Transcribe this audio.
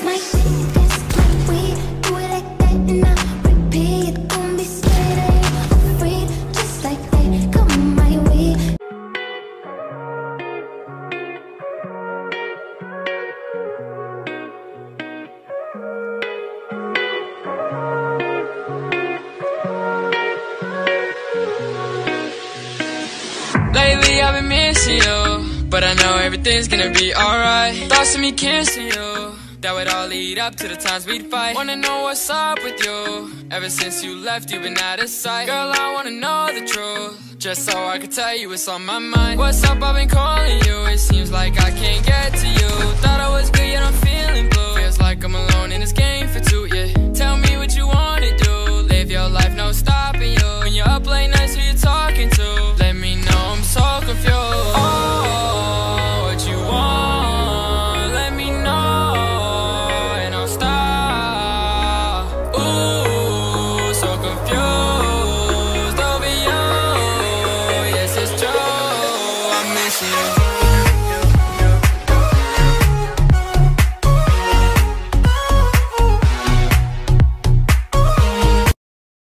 My fingers, my weed, do it like that and I repeat. Don't be scared, I ain't afraid. Just like that, come my way. Lately I've been missing you, but I know everything's gonna be alright. Thoughts of me kissing you, that would all lead up to the times we'd fight. Wanna know what's up with you, ever since you left you've been out of sight. Girl, I wanna know the truth, just so I can tell you what's on my mind. What's up, I've been calling you, it seems like I can't get to you. Thought I was good, yet I'm feeling blue. Feels like I'm alone in this game for two, yeah. Tell me what you wanna do, live your life, no stopping you. When you're up late nights, who you talking to? Let me know, I'm so confused. Oh, what you want, let me know, and I'll stop. Ooh, so confused over you. Yes, it's true, I'm missing you.